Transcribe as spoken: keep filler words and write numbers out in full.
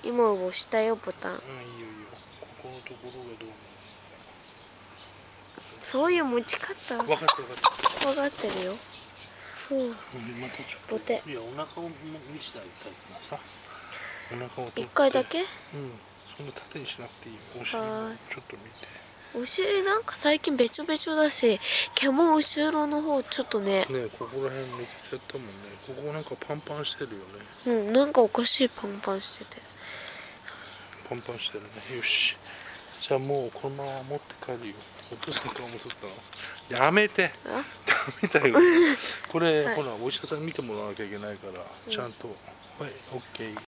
今押したよボタン。 うん、いいよいいよ。ここのところがどう？ そういう持ち方。 分かってる分かってる。 分かってるよ。うん。 またちょっと。 ボテ。 いや、お腹を見せてあげたいからさ。お腹を取って。 一回だけ？ うん。そんな縦にしなくていい。お尻をちょっと見て。 お尻なんか最近べちょべちょだし、毛も後ろの方ちょっとね。 ね、ここら辺抜けちゃったもんね。ここなんかパンパンしてるよね。 うん、なんかおかしいパンパンしてて。 パンパンしてるね。よし。じゃあもうこのまま持って帰るよ。お父さん顔も取ったの。やめて。ダメだよ。これ、はい、ほらお医者さん見てもらわなきゃいけないから、ちゃんと。はい、オッケー。